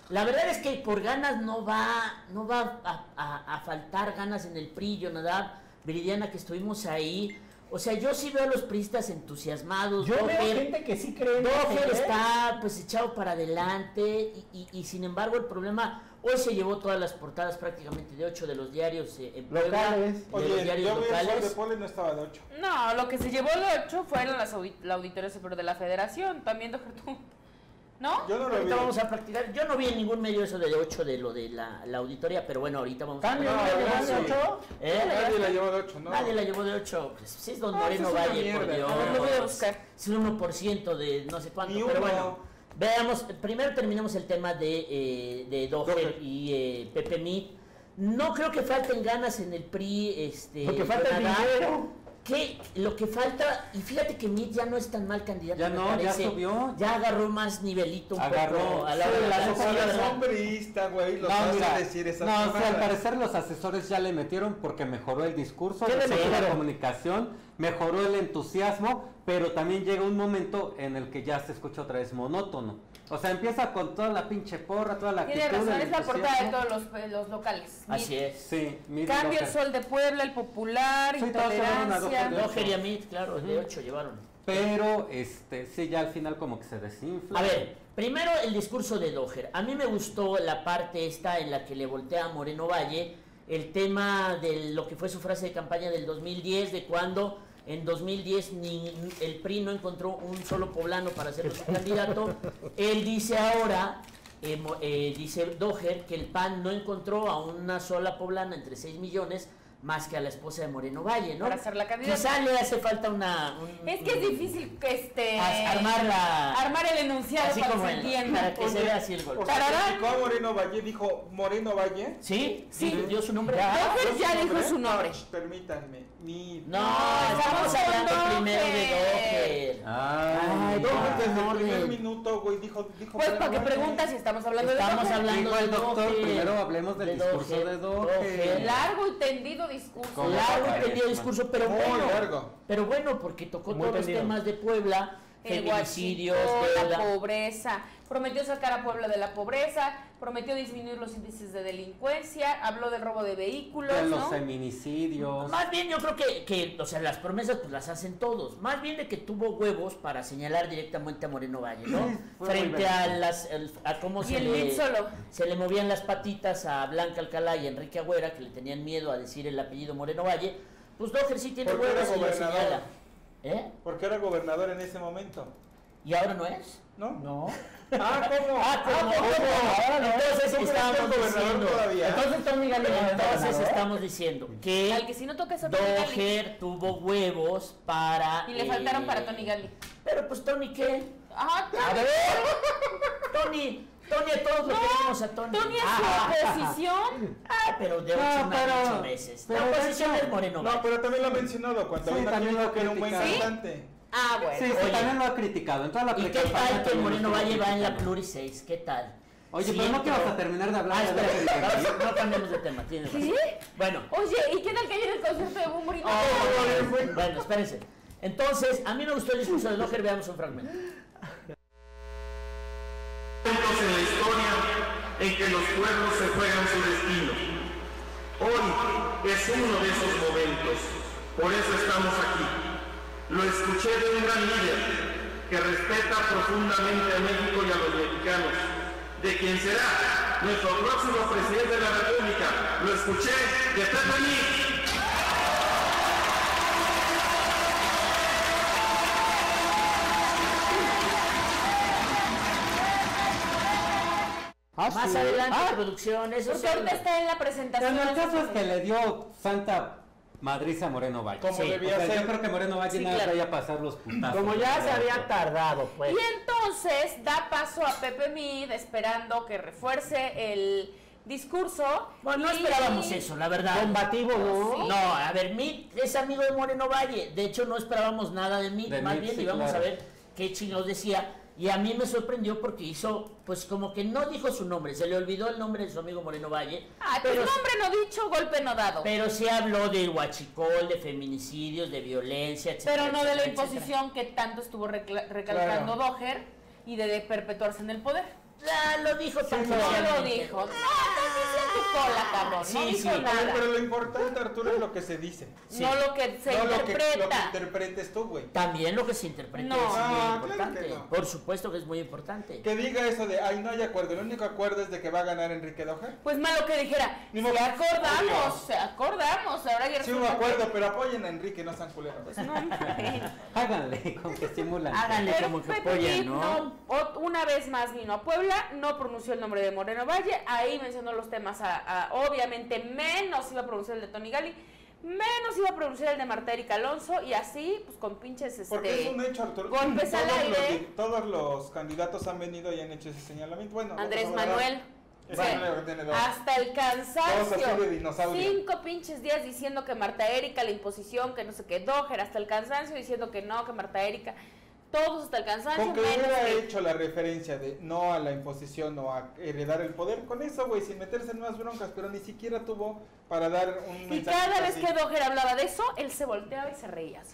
La verdad es que por ganas no va a faltar ganas en el PRI, Jonadab, Viridiana, que estuvimos ahí. O sea, yo sí veo a los priistas entusiasmados. Yo veo gente que sí cree en Doher está pues echado para adelante y sin embargo el problema, hoy se llevó todas las portadas prácticamente de 8 de los diarios locales. De los diarios yo locales. el de Puebla no estaba de 8. No, lo que se llevó de 8 fueron la Auditoría Superior de la Federación, también Doher tú. ¿No? Yo no lo vi. Ahorita vamos a practicar. Yo no vi en ningún medio eso de 8 de lo de la auditoría, pero bueno, ahorita vamos a ¿También No, de sí. 8? Nadie la llevó de 8, ¿no? Nadie la llevó de 8. Pues, sí es Don No, Moreno eso es una Valle, por mierda. Dios. A ver, lo voy a buscar. Es el 1% de no sé cuánto, Ni pero uno. bueno. Veamos, primero terminemos el tema de Doher y Pepe Mit. No creo que falten ganas en el PRI. Lo que falta es Jonadab. dinero. Lo que falta, y fíjate que Mit ya no es tan mal candidato. Ya me no, parece. ya subió. Ya agarró más nivelito un Agarró. poco a la hora de la Los verdad. hombristas, güey, los No, hace mira, decir esas no, o sea, mamadas. al parecer los asesores ya le metieron porque mejoró el discurso, ¿Qué le mejoró la metieron? comunicación, mejoró el entusiasmo, pero también llega un momento en el que ya se escucha otra vez monótono. O sea, empieza con toda la pinche porra, toda la Tiene actitud, razón, el es la portada de entusiasmo. todos los locales. Así es. Sí, Cambio el Sol de Puebla, el Popular, Sí, todos se van a Intolerancia. Doher. Doher y a Mit, claro, de 8 llevaron. Pero, sí, ya al final como que se desinfla. A ver, primero el discurso de Doher. A mí me gustó la parte esta en la que le voltea a Moreno Valle el tema de lo que fue su frase de campaña del 2010, de cuando en 2010 el PRI no encontró un solo poblano para ser su candidato. Él dice ahora, dice Doher, que el PAN no encontró a una sola poblana entre 6 millones más que a la esposa de Moreno Valle, ¿no? Para ser la candidata. Quizá le hace falta Es que es difícil armar el enunciado así para como que se entienda. para que se vea así el golpe. O sea, Tararán. criticó a Moreno Valle, dijo Moreno Valle. ¿Sí? Sí. ¿Dio su nombre? Doher ya dijo su nombre. Permítanme. No, estamos estamos hablando con primero de Doher. Doher. Ay, Doher desde el no, primer de- minuto, güey, dijo Pues Moreno para que Valle. preguntas si estamos hablando Estamos de Doher. hablando Dijo el de doctor, Doher. primero hablemos del discurso de Doher. Largo y tendido discurso. ¿Cómo? Largo Parece, entendido discurso, pero Muy bueno. largo. Pero bueno, porque tocó Muy todos los entendido. temas de Puebla, El feminicidios, huachicoleo, la deuda. pobreza, prometió sacar a Puebla de la pobreza, prometió disminuir los índices de delincuencia, habló del robo de vehículos, De los ¿no? feminicidios. Más bien yo creo o sea, las promesas pues las hacen todos. Más bien de que tuvo huevos para señalar directamente a Moreno Valle, ¿no? Sí, fue Frente muy a cómo Y el Mit solo. se le movían las patitas a Blanca Alcalá y a Enrique Agüera, que le tenían miedo a decir el apellido Moreno Valle. Pues Doher sí tiene Porque era huevos y lo gobernador. señala. ¿Eh? Porque era gobernador en ese momento, ¿Y ahora no es? ¿no? No. Ah, ¿cómo? ¿cómo? Ahora no. Entonces ¿Tú crees que estábamos es gobernador diciendo, todavía? Entonces Tony Gali no es entonces gobernador. estamos diciendo que Al que si no toca esa Tony Gali. Doher tuvo huevos para... Y le faltaron para Tony Gali. Pero pues Tony, ¿qué? Ajá, A ver, Tony, a todos lo queremos a Tony. Tony es su oposición. Pero de 8 meses. La pero oposición de hecho- es Moreno No, Valle. pero también lo ha mencionado cuando Sí, vino aquí también lo dijo ha que era un buen criticado. cantante. Ah, bueno. Sí, sí, Oye. también lo ha criticado. En toda la ¿Y qué precampaña tal que también Moreno lo Valle va en la criticó. Pluri 6? ¿Qué tal? Oye, pero no que vas a terminar de hablar de espera, Doher y de- no cambiemos de tema, tienes razón. ¿Sí? Bueno, Oye, ¿y qué tal que ayer el concierto de Bumbury? bueno, espérense. Entonces, a mí me gustó el discurso de Doher, veamos un fragmento. Momentos en la historia en que los pueblos se juegan su destino. Hoy es uno de esos momentos, por eso estamos aquí. Lo escuché de un gran líder que respeta profundamente a México y a los mexicanos, de quien será nuestro próximo presidente de la República. Lo escuché de Pepe Mit. Más sí. adelante, Ah, producción, eso Porque sí. ahorita está en la presentación. Pero el caso es que le dio Santa Madriza a Moreno Valle. Como Sí, debía O sea, ser. yo creo que Moreno Valle Sí, nada más claro. vaya a pasar los putazos. Como ya se había tardado, pues. Y entonces da paso a Pepe Mit esperando que refuerce el discurso. Bueno, no y- esperábamos eso, la verdad. Combativo, ¿no? Sí. No, a ver, Mit es amigo de Moreno Valle. De hecho, no esperábamos nada de Mit. De Más Mit, bien sí, íbamos claro. a ver qué chingados decía. Y a mí me sorprendió porque hizo, pues como que no dijo su nombre. Se le olvidó el nombre de su amigo Moreno Valle. Ah, pues nombre no dicho, golpe no dado. Pero sí habló de huachicol, de feminicidios, de violencia, etcétera. Pero no de la etcétera, imposición que tanto estuvo recalcando Doher y de perpetuarse en el poder. etcétera. Lo dijo No tangencialmente. lo dijo. No, también sea tu cola, cabrón. Sí, no dijo sí. A ver, nada. pero lo importante, Arturo, es lo que se dice. Sí. No lo que se no lo que interpreta. interpretes tú, güey. También lo que se interpreta No. es Ah, muy claro importante. que no. Por supuesto que es muy importante. Que diga eso de, ay, no hay acuerdo. El único acuerdo es de que va a ganar Enrique Doher. Pues malo que dijera, Ni se modo. acordamos, ahora ya Sí, un resulta acuerdo, pero apoyen a Enrique, no sean culeros. que- No, hombre. Háganle con que simulan. Háganle Pero como que Pepe apoyan, Gil ¿no? una vez más vino a Puebla, no pronunció el nombre de Moreno Valle, ahí mencionó los temas, obviamente menos iba a pronunciar el de Tony Gali, menos iba a pronunciar el de Marta Erika Alonso, y así, pues con pinches, Porque es un hecho, Arturo. golpes al aire. Todos los candidatos han venido y han hecho ese señalamiento. Bueno, Andrés López Obrador, Manuel. ese o sea, Manuel tiene dos. hasta el Todos así de cansancio, dinosaurio. 5 pinches días diciendo que Marta Erika, la imposición, que no sé qué, Doher, hasta el cansancio diciendo que no, que Marta Erika, todos hasta el cansancio, Con que menos hubiera que- hecho la referencia de no a la imposición o a heredar el poder, con eso, güey, sin meterse en más broncas, pero ni siquiera tuvo para dar un Y mensaje cada vez así. que Doher hablaba de eso, él se volteaba y se reía.